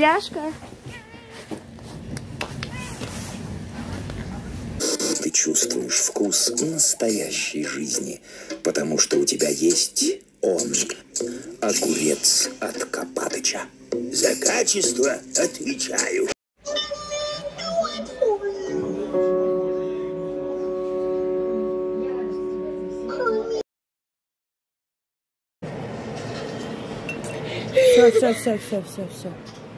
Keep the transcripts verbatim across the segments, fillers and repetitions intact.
Ляшка. Ты чувствуешь вкус настоящей жизни, потому что у тебя есть он, огурец от Копатыча. За качество отвечаю. Все, все, все, все, все, все.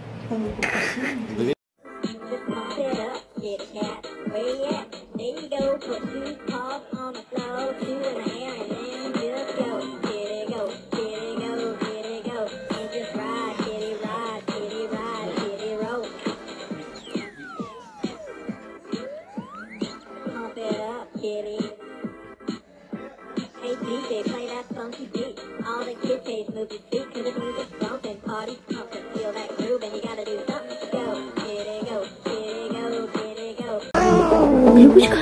Hey D J, play that funky beat. All the kids say move your feet to the music, bumping, party, pumping, feel that groove, and you gotta do something. Go, get it, go, get it, go, get it, go. Любочка.